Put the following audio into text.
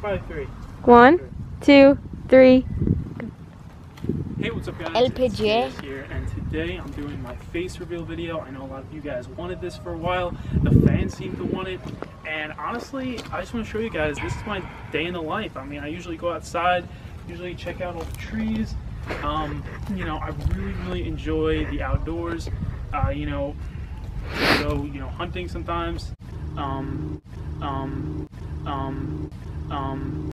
by 3. 1, 2, 3. Hey, what's up guys? LPG It's here, and today I'm doing my face reveal video. I know a lot of you guys wanted this for a while. The fans seem to want it, and honestly, I just want to show you guys, this is my day in the life. I mean, I usually go outside, usually check out all the trees. You know, I really enjoy the outdoors. You know, go, hunting sometimes.